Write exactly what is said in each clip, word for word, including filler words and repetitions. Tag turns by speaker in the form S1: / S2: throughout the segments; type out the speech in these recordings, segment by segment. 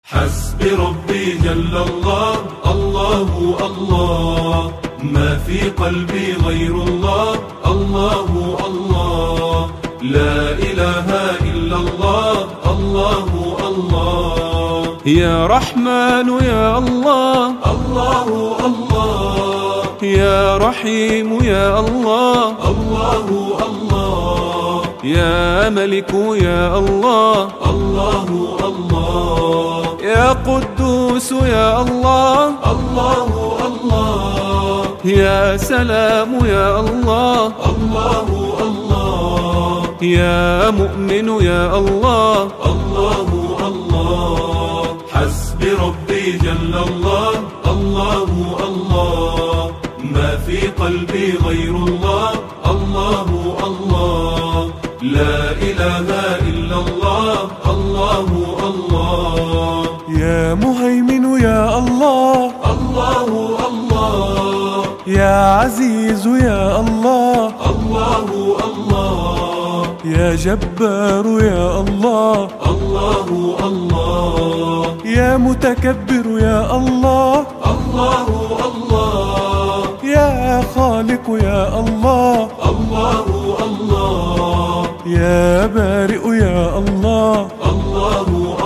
S1: حسبي ربي جل الله، الله الله، ما في قلبي غير الله، الله الله، لا إله إلا الله، الله الله.
S2: يا رحمن يا الله،
S1: الله الله،
S2: يا رحيم يا الله،
S1: الله الله،
S2: يا ملك يا الله،
S1: الله الله،
S2: يا قدوس يا الله،
S1: الله الله،
S2: يا سلام يا الله،
S1: الله الله،
S2: يا مؤمن يا الله،
S1: الله الله. حسبي ربي جل الله، الله الله، ما في قلبي غير الله، الله الله، لا إله إلا الله، الله الله.
S3: يا مهيمن يا الله،
S1: الله الله،
S3: يا عزيز يا الله،
S1: الله الله،
S3: يا جبار يا الله،
S1: الله الله،
S3: يا متكبر يا الله،
S1: الله الله،
S3: يا خالق يا الله،
S1: الله الله،
S3: يا بارئ يا الله،
S1: الله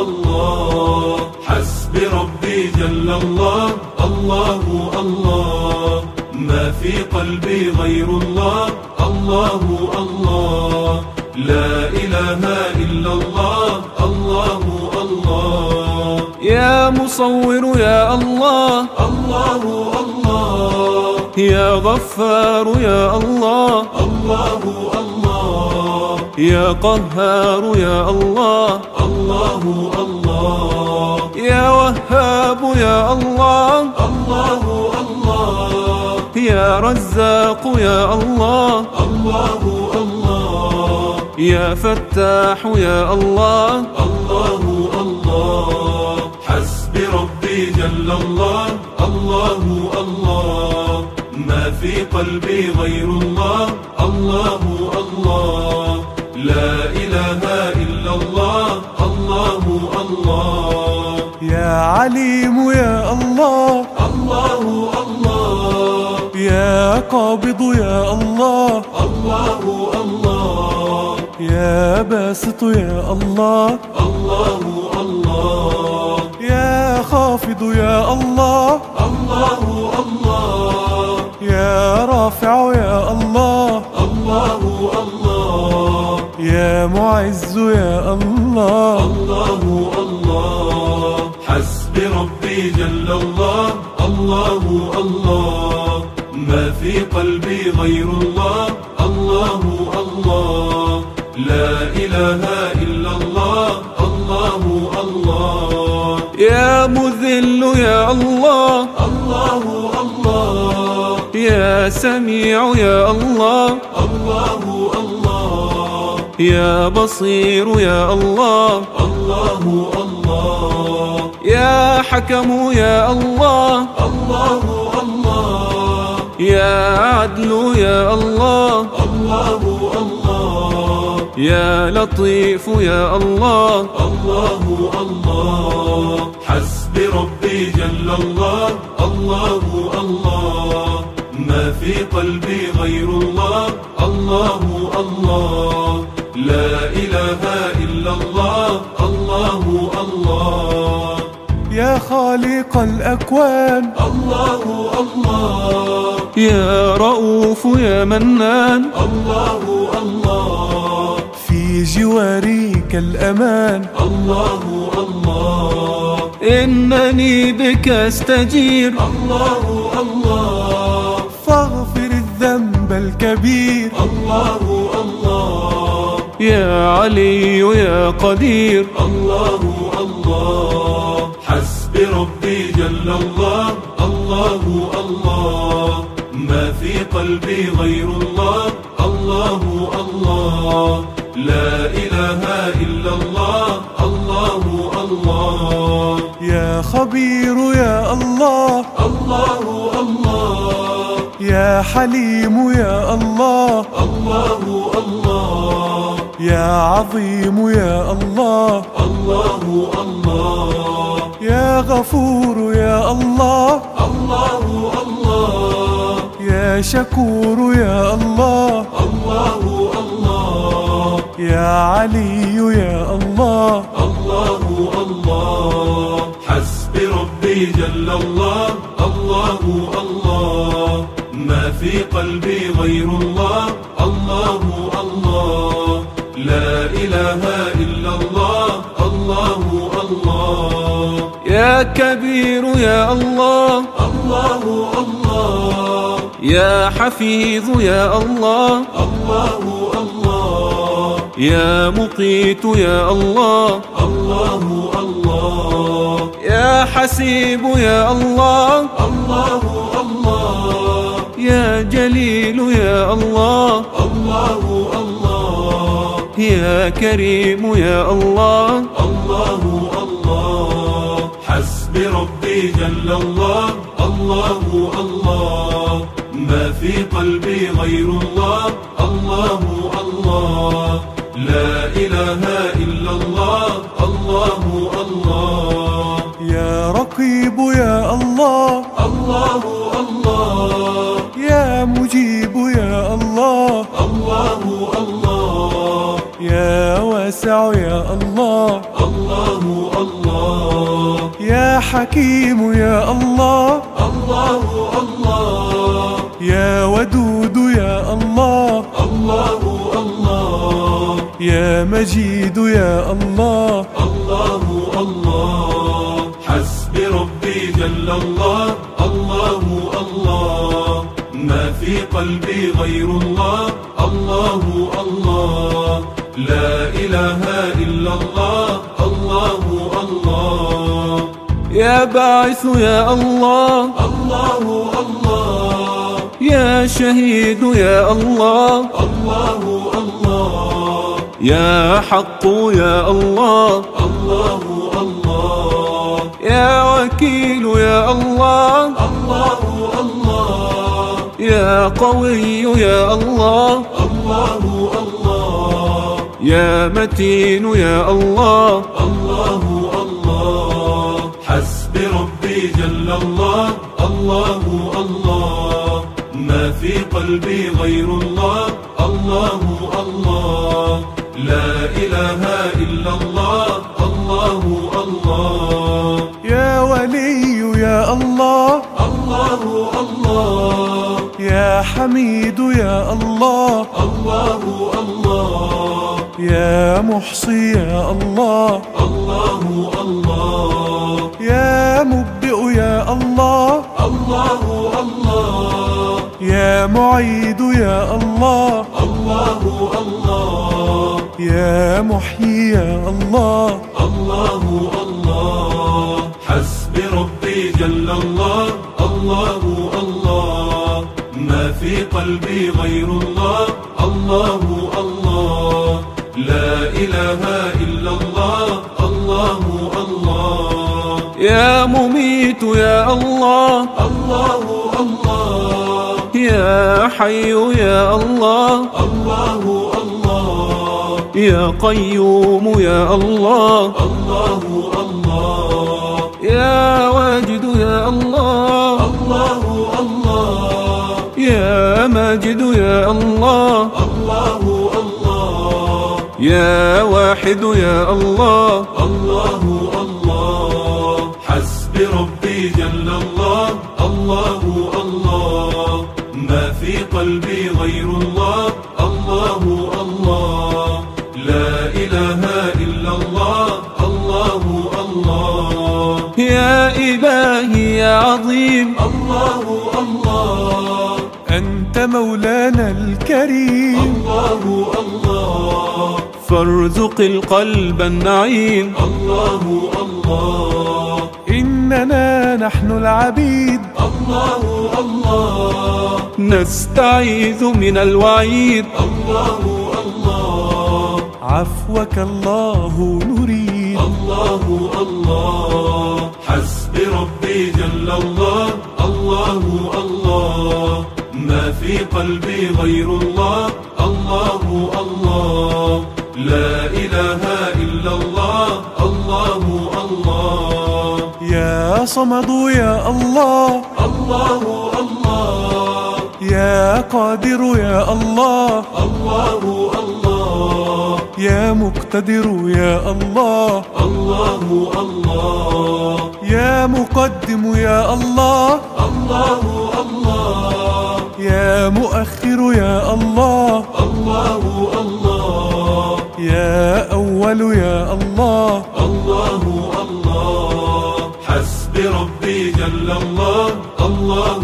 S1: الله. حسبي ربي جل الله، الله الله، ما في قلبي غير الله، الله الله، لا إله إلا الله، الله الله.
S2: يا مصور يا الله،
S1: الله الله،
S2: يا غفار يا الله،
S1: الله الله،
S2: يا قهار يا الله،
S1: الله الله،
S2: يا وهاب يا الله،
S1: الله الله،
S2: يا رزاق يا الله،
S1: الله الله،
S2: يا فتاح يا الله،
S1: الله الله. حسبي ربي جل الله، الله الله، ما في قلبي غير الله، الله الله، لا إله إلا الله، الله الله.
S3: يا عليم يا الله،
S1: الله الله،
S3: يا قابض يا الله،
S1: الله الله،
S3: يا باسط يا الله،
S1: الله الله،
S3: يا خافض يا الله،
S1: الله الله،
S3: يا رافع يا الله،
S1: الله الله،
S3: يا معز يا الله،
S1: الله الله. حسبي ربي جل الله، الله الله، ما في قلبي غير الله، الله الله، لا إله إلا الله، الله الله.
S2: يا مذل يا الله،
S1: الله الله،
S2: يا سميع يا الله،
S1: الله الله،
S2: يا بصير يا الله،
S1: الله الله،
S2: يا حكم يا الله،
S1: الله الله،
S2: يا عدل يا الله،
S1: الله الله،
S2: يا لطيف يا الله،
S1: الله الله. حسبي ربي جل الله، الله الله، ما في قلبي غير الله، الله الله، لا إله إلا الله، الله الله.
S3: يا خالق الأكوان،
S1: الله الله،
S2: يا رؤوف يا منان،
S1: الله الله،
S3: في جوارك الأمان،
S1: الله الله،
S2: إنني بك أستجير،
S1: الله الله،
S3: فاغفر الذنب الكبير،
S1: الله الله،
S2: يا علي يا قدير،
S1: الله الله. حسبي ربي جل الله، الله الله، ما في قلبي غير الله، الله الله، لا إله إلا الله، الله الله.
S3: يا خبير يا الله،
S1: الله الله،
S3: يا حليم يا الله،
S1: الله الله،
S3: يا عظيم يا الله،
S1: الله الله،
S3: يا غفور يا الله،
S1: الله الله،
S3: يا شكور يا الله،
S1: الله الله،
S3: يا علي يا الله،
S1: الله الله. حسبي ربي جل الله، الله الله، ما في قلبي غير الله، الله الله، لا إله إلا الله، الله الله.
S2: يا كبير يا الله،
S1: الله الله،
S2: يا حفيظ يا الله،
S1: الله الله،
S2: يا مقيت يا الله،
S1: الله الله،
S2: يا حسيب يا الله،
S1: الله الله،
S2: يا جليل يا الله،
S1: الله الله،
S2: يا كريم يا الله،
S1: الله الله. حسبي ربي جل الله، الله الله، ما في قلبي غير الله، الله الله، لا إله إلا الله، الله الله.
S3: يا رقيب يا الله،
S1: الله الله،
S3: يا مجيب يا الله،
S1: الله الله،
S3: يا واسع يا الله،
S1: الله الله،
S3: يا حكيم يا الله،
S1: الله الله،
S3: يا ودود يا الله،
S1: الله الله،
S3: يا مجيد يا الله،
S1: الله الله. حسبي ربي جل الله، الله الله، ما في قلبي غير الله، الله الله، لا إله إلا الله، الله الله.
S2: يا باعث يا الله،
S1: الله الله،
S2: يا شهيد يا الله،
S1: الله الله،
S2: يا حق يا الله،
S1: الله الله،
S2: يا وكيل يا الله،
S1: الله الله،
S2: يا قوي يا الله،
S1: الله الله،
S2: يا متين يا الله،
S1: الله الله. حسبي ربي جل الله، الله الله، ما في قلبي غير الله، الله الله، لا إله إلا الله، الله الله.
S3: يا ولي يا الله،
S1: الله الله،
S3: يا حميد يا الله،
S1: الله الله،
S3: يا محصي يا الله،
S1: الله الله،
S3: يا مبدئ يا الله،
S1: الله الله،
S3: يا معيد يا الله،
S1: الله الله،
S3: يا محيي يا الله،
S1: الله الله. حسبي ربي جل الله، الله الله، ما في قلبي غير الله، الله الله، لا إله إلا الله، الله الله.
S2: يا مميت يا الله،
S1: الله الله،
S2: يا حي يا الله،
S1: الله الله،
S2: يا قيوم يا الله،
S1: الله الله،
S2: يا واجد يا الله،
S1: الله الله،
S2: يا ماجد يا الله،
S1: الله الله،
S2: يا واحد يا الله،
S1: الله الله. حسبي ربي جل الله، الله الله، ما في قلبي غير الله، الله الله، لا إله إلا الله، الله الله.
S2: يا إلهي يا عظيم،
S1: الله الله،
S3: أنت مولانا الكريم،
S1: الله الله،
S2: فارزق القلب النعيم،
S1: الله الله،
S3: إننا نحن العبيد،
S1: الله الله،
S2: نستعيذ من الوعيد،
S1: الله الله،
S3: عفوك الله نريد،
S1: الله الله. حسبي ربي جل الله، الله الله، ما في قلبي غير الله، الله الله، لا إله إلا الله، الله الله.
S3: صمد يا الله،
S1: الله الله،
S3: يا قادر يا الله،
S1: الله الله،
S3: يا مقتدر يا الله،
S1: الله الله،
S3: يا مقدم يا الله،
S1: الله الله،
S3: يا مؤخر يا الله،
S1: الله الله،
S3: يا أول يا الله،
S1: الله الله، حسبي ربي جل الله، الله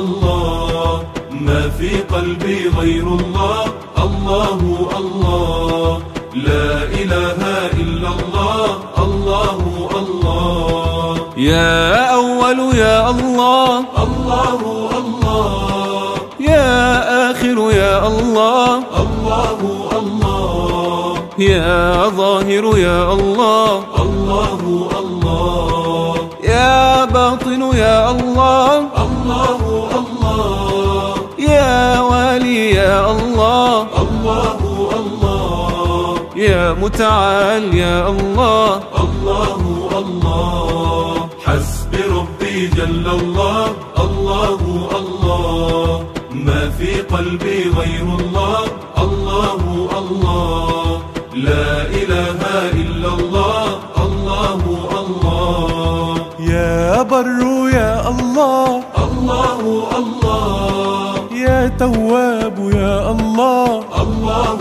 S1: الله، ما في قلبي غير الله، الله الله، لا إله إلا الله، الله الله،
S2: يا أول يا الله،
S1: الله الله،
S2: يا آخر يا الله،
S1: الله الله،
S2: يا ظاهر يا الله،
S1: الله الله،
S2: يا باطن يا الله،
S1: الله الله،
S2: يا والي يا الله،
S1: الله الله،
S2: يا متعال يا الله،
S1: الله الله، حسبي ربي جل الله، الله الله، ما في قلبي غير الله، الله الله، لا إله إلا الله، الله الله،
S3: يا بر يا الله،
S1: الله الله،
S3: يا تواب يا الله،
S1: الله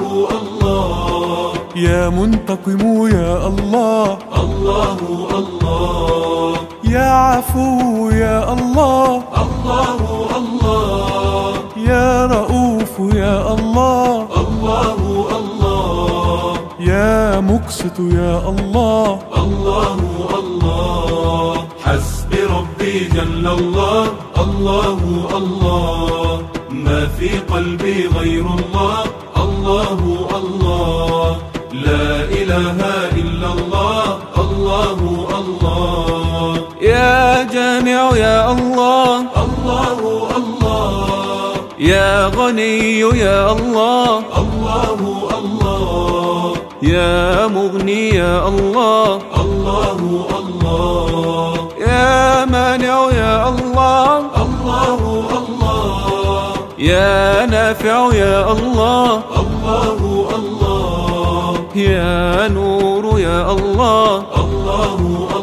S1: الله،
S3: يا منتقم يا الله،
S1: الله الله،
S3: يا عفو يا الله،
S1: الله الله،
S3: يا رؤوف يا الله،
S1: الله الله،
S3: يا مقسط يا الله،
S1: الله الله، حسبي ربي جل الله، الله الله، ما في قلبي غير الله، الله الله، لا إله إلا الله، الله الله،
S2: يا جامع يا الله،
S1: الله الله،
S2: يا غني يا الله،
S1: الله الله،
S2: يا مغني يا الله،
S1: الله الله،
S2: يا مانع يا الله،
S1: الله الله،
S2: يا نافع يا الله،
S1: الله الله،
S2: يا نور يا الله،
S1: الله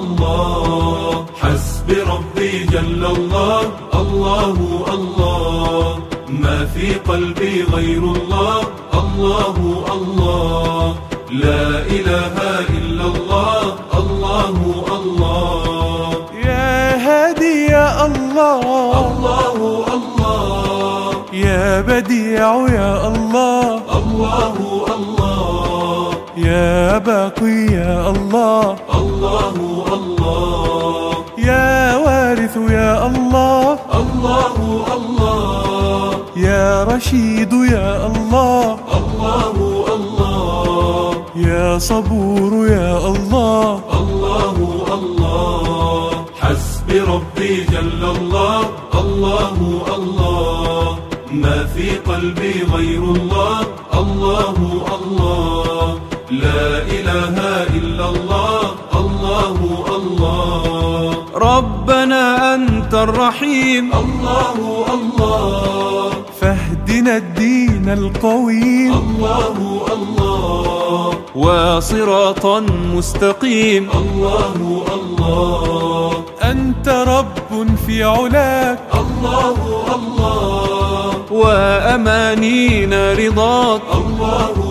S1: الله، حسبي ربي جل الله، الله الله، ما في قلبي غير الله، الله الله، لا إله إلا الله، الله الله،
S3: يا هادي يا الله،
S1: الله الله،
S3: يا بديع يا الله،
S1: الله الله،
S3: يا باقي يا الله،
S1: الله الله،
S3: يا وارث يا الله،
S1: الله الله،
S3: يا رشيد يا الله،
S1: الله الله،
S3: يا صبور يا الله،
S1: الله الله، حسبي ربي جل الله، الله الله، ما في قلبي غير الله، الله الله، لا إله إلا الله، الله الله،
S2: ربنا أنت الرحيم،
S1: الله الله،
S3: فاهدنا الدين القويم،
S1: الله الله،
S2: وصراطا مستقيم،
S1: الله الله،
S3: أنت رب في علاك،
S1: الله الله،
S2: وأمانينا رضاك،
S1: الله